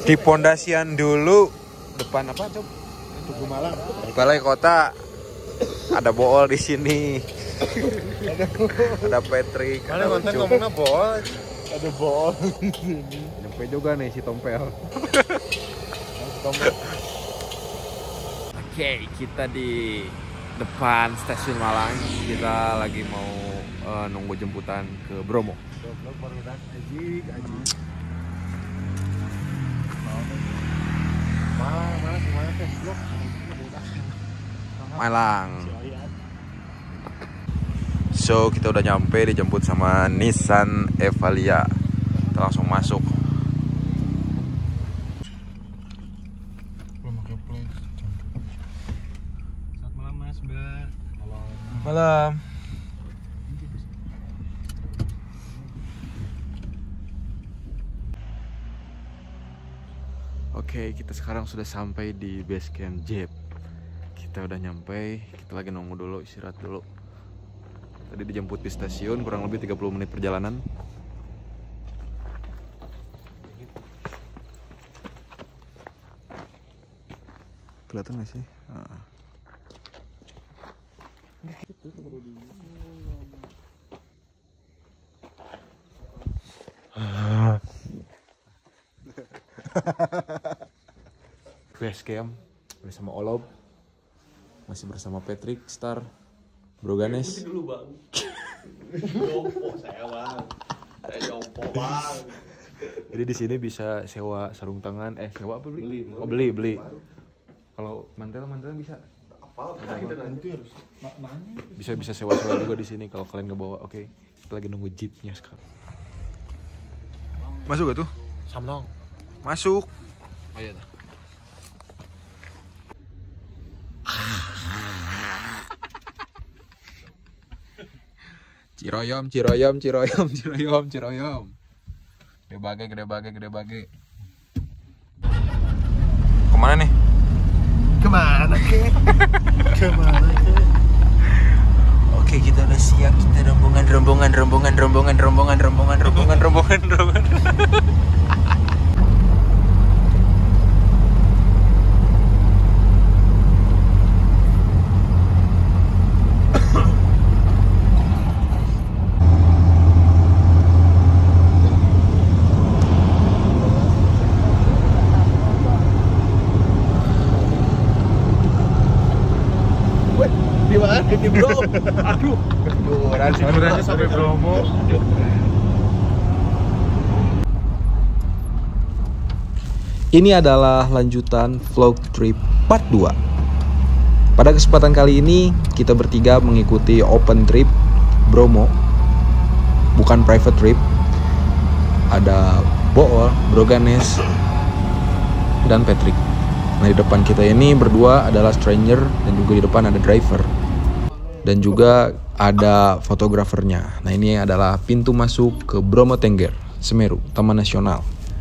Di pondasian dulu depan apa coba? Tugu Malang. Balai kota. Ada Bool di sini. Ada Patrick. Mana konten ngomongnya Bool? Ada Bool. Nyampe juga nih si Tompel. Oke, kita di depan stasiun Malang. Kita lagi mau nunggu jemputan ke Bromo. Goblok baru dak aji. Malang semuanya Facebook. Malang. So kita udah nyampe, dijemput sama Nissan Evalia. Kita langsung masuk. Selamat malam Mas Bar. Malam. Oke, kita sekarang sudah sampai di base camp Jeep. Kita udah nyampe, kita lagi nunggu dulu, istirahat dulu. Tadi dijemput di stasiun, kurang lebih 30 menit perjalanan. Kelihatan gak sih? Base camp bersama Olob, masih bersama Patrick, Star, Bro Ganes. Dulu bang. Jompo saya bang. Saya jompo bang. Jadi di sini bisa sewa sarung tangan, sewa apa beli? Oh beli. Kalau mantel bisa. Apa kita nanti harus Bisa sewa juga di sini kalau kalian nggak bawa. Oke, kita lagi nunggu jeepnya sekarang. Masuk gak tuh? Samlong. Masuk. Oh iya. Ciroyom. Gede bage. Kemana nih? Kemana ke? Oke, kita udah siap. Kita rombongan. Di bro. Aduh. Sebenarnya sampai Bromo. Ini adalah lanjutan vlog trip part 2. Pada kesempatan kali ini kita bertiga mengikuti open trip Bromo, bukan private trip. Ada Bool, Bro Ganes, dan Patrick. Nah, di depan kita ini berdua adalah stranger dan juga di depan ada driver. Dan juga ada fotografernya. Nah, ini adalah pintu masuk ke Bromo Tengger, Semeru, Taman Nasional.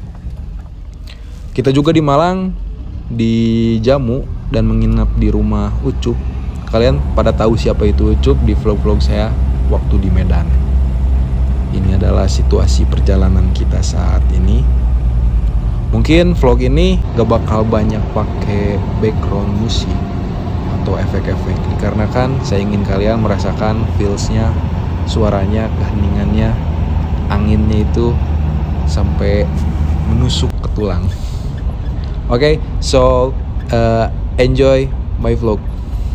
Kita juga di Malang, di Jamu, dan menginap di rumah Ucup. Kalian pada tahu siapa itu Ucup di vlog-vlog saya waktu di Medan. Ini adalah situasi perjalanan kita saat ini. Mungkin vlog ini gak bakal banyak pakai background musik atau efek-efek, dikarenakan saya ingin kalian merasakan feelsnya, suaranya, keheningannya, anginnya itu sampai menusuk ke tulang. Oke, so enjoy my vlog.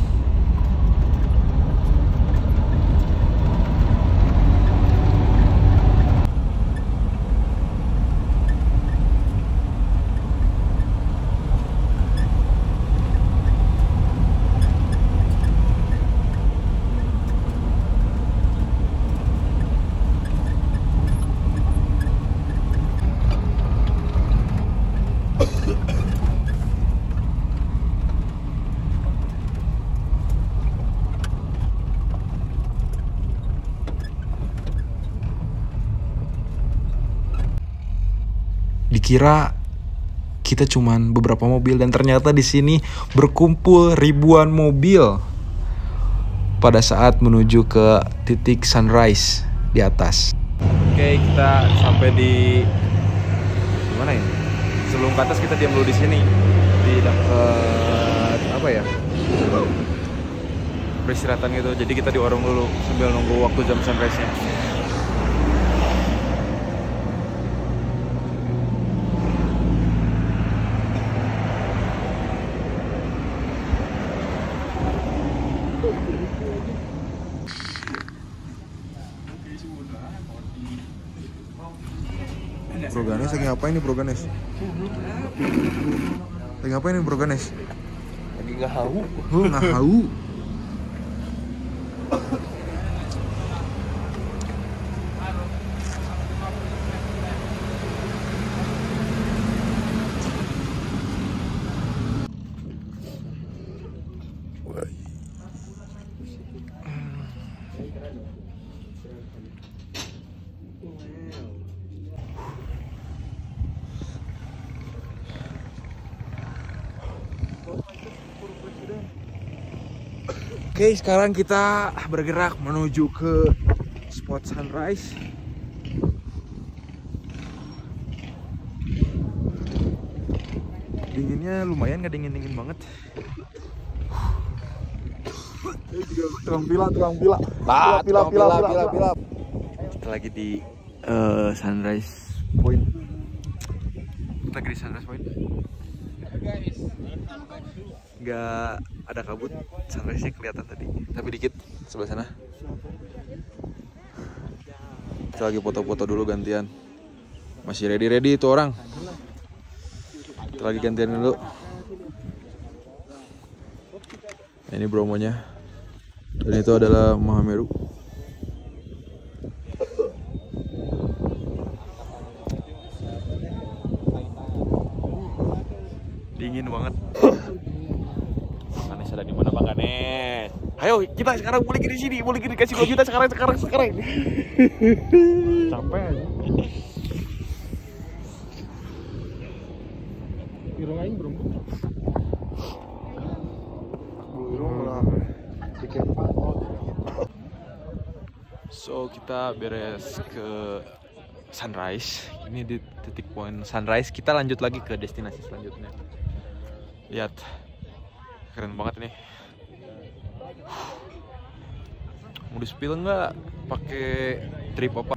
Dikira kita cuman beberapa mobil dan ternyata di sini berkumpul ribuan mobil pada saat menuju ke titik sunrise di atas. Oke, kita sampai di mana ini? Selung batas kita diam dulu di sini di dekat apa ya, peristirahatan gitu. Jadi kita di warung dulu sambil nunggu waktu jam sunrise-nya. Bro Ganes lagi ngapain nih Bro Ganes? Lagi ngapain nih Bro Ganes? Lagi ngahau. Ngahau. Oke, sekarang kita bergerak menuju ke spot sunrise. Dinginnya lumayan, nggak dingin-dingin banget. Tukang pila. Kita lagi di sunrise point. Kita lagi di sunrise point. Nggak ada kabut, sunrise-nya kelihatan tadi, tapi dikit sebelah sana. Kita lagi foto-foto dulu gantian. Masih ready itu orang. Kita lagi gantian dulu. Nah, ini bromonya. Dan itu adalah Mahameru. Dingin banget. Ganes ada di mana Bang Ganes? Ayo kita sekarang boleh di sini, boleh dikasih 2 juta sekarang. Capek aja. Biro lain bro. So kita beres ke sunrise. Ini di titik poin sunrise. Kita lanjut lagi ke destinasi selanjutnya. Lihat, keren banget nih. Mau di spill nggak? Pakai trip apa?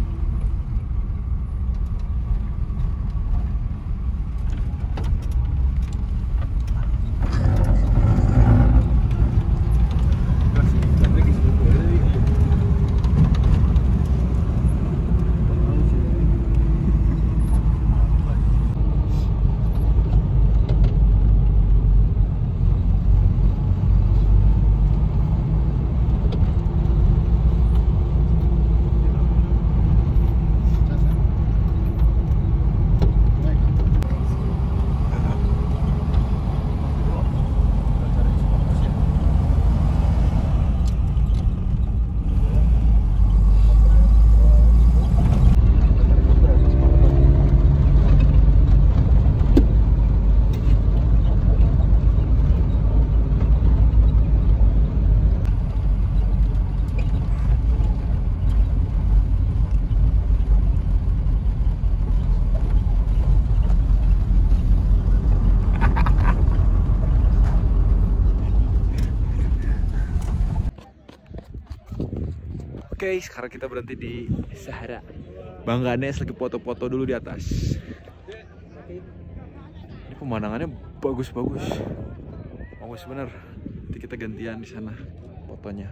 Oke, sekarang kita berhenti di Sahara. Bang Ganes lagi foto-foto dulu di atas. Ini pemandangannya bagus-bagus. Bagus bener. Nanti kita gantian di sana fotonya.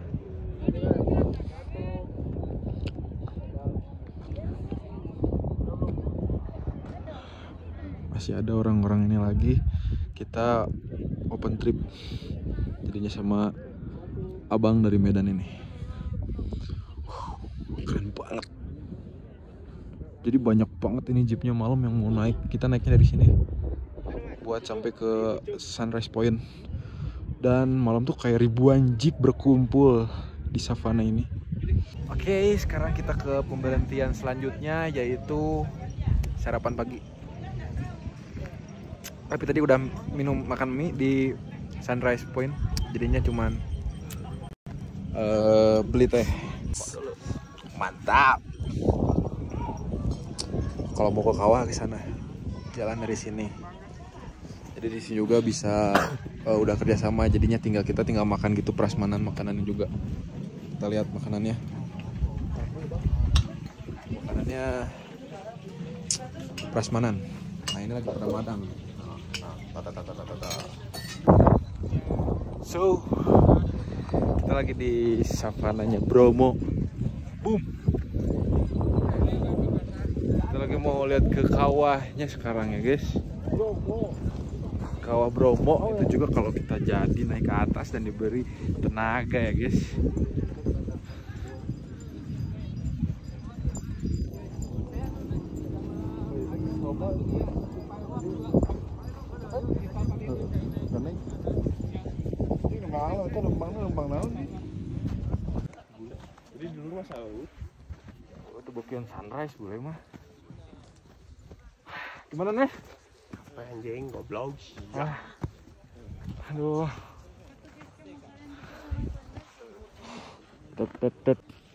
Masih ada orang-orang ini lagi. Kita open trip. Jadinya sama abang dari Medan ini. Keren banget. Jadi banyak banget ini jeepnya malam yang mau naik. Kita naiknya dari sini buat sampai ke sunrise point. Dan malam tuh kayak ribuan jeep berkumpul di savana ini. Oke, sekarang kita ke pemberhentian selanjutnya, yaitu sarapan pagi. Tapi tadi udah makan mie di sunrise point, jadinya cuman beli teh. Mantap. Kalau mau ke kawah ke sana. jalan dari sini. Jadi di sini juga bisa udah kerjasama, jadinya kita tinggal makan gitu, prasmanan makanannya juga. Kita lihat makanannya. Makanannya prasmanan. Nah ini lagi Ramadan. So kita lagi di savananya Bromo. Boom. Kita lagi mau lihat ke kawahnya sekarang ya guys. Kawah Bromo itu juga kalau kita jadi naik ke atas dan diberi tenaga ya guys. Jadi dulu mah sahur. Itu bukan sunrise boleh mah. Gimana nih? Apa anjing goblok. Aduh. Tet.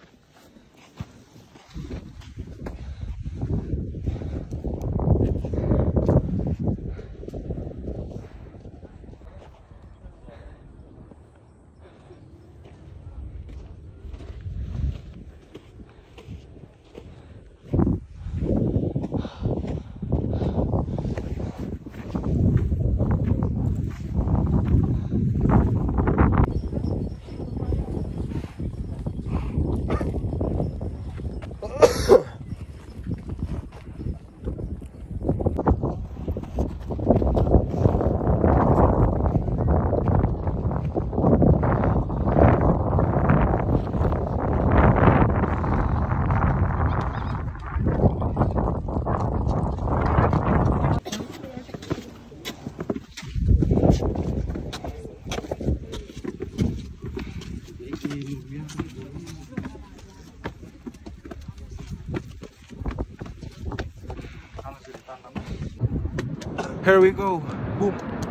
Here we go, boom.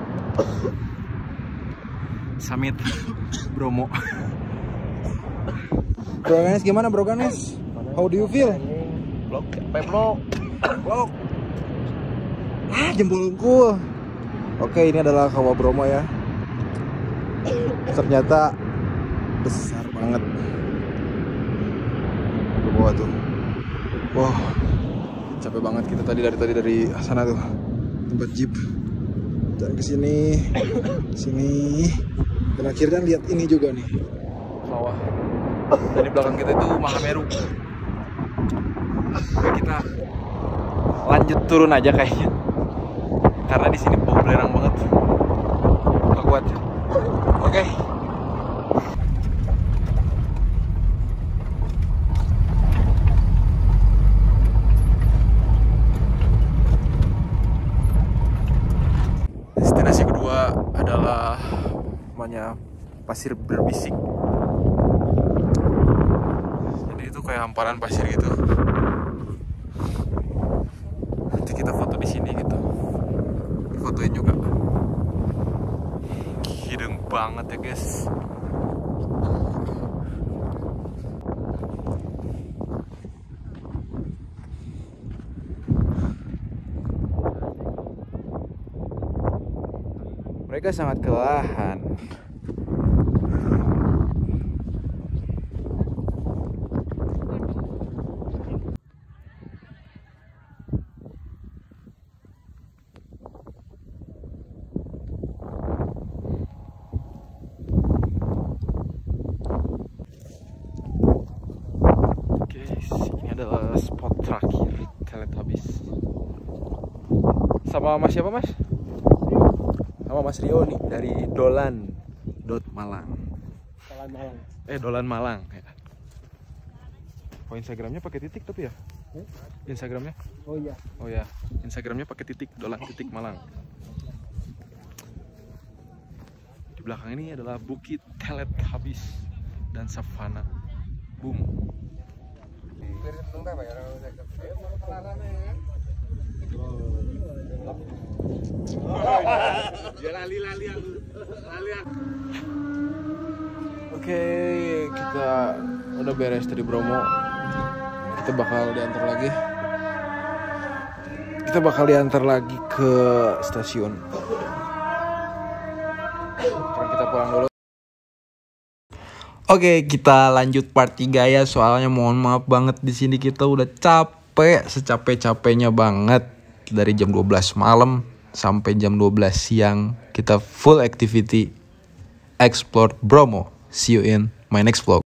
Summit Bromo. Bro Ganes, gimana Bro Ganes? How do you feel? Blok, blok. Blok. Jempolku. Oke, ini adalah Kawah Bromo ya. Ternyata besar banget. Ke bawah tuh. Wow. Capek banget kita dari sana tuh. Tempat jeep. Dan kesini, dan akhirnya lihat ini juga nih, sawah. Dan di belakang kita itu Mahameru. Oke, kita lanjut turun aja kayaknya, karena di sini bau belerang banget, nggak kuat. Oke. Destinasi kedua adalah namanya Pasir Berbisik. Jadi itu kayak hamparan pasir gitu. Nanti kita foto di sini gitu. Fotoin juga. Hidung banget ya guys. Mereka sangat kelelahan. Guys, ini adalah spot terakhir Teletubbies. Sama Mas siapa Mas? Sama Mas Rio nih dari Dolan Malang. Dolan Malang ya. Oh, Instagramnya pakai titik tapi ya? Instagramnya? Oh iya. Oh ya, Instagramnya pakai titik, Dolan titik Malang. Di belakang ini adalah Bukit Teletubbies dan savana. Boom. Oke, kita udah beres dari Bromo. Kita bakal diantar lagi. Kita kita bakal diantar lagi ke stasiun. Sekarang kita pulang dulu. Oke, kita lanjut part 3 ya. Soalnya mohon maaf banget di sini kita udah capek, secapek-capeknya banget. Dari jam 12 malam sampai jam 12 siang kita full activity explore Bromo. See you in my next vlog.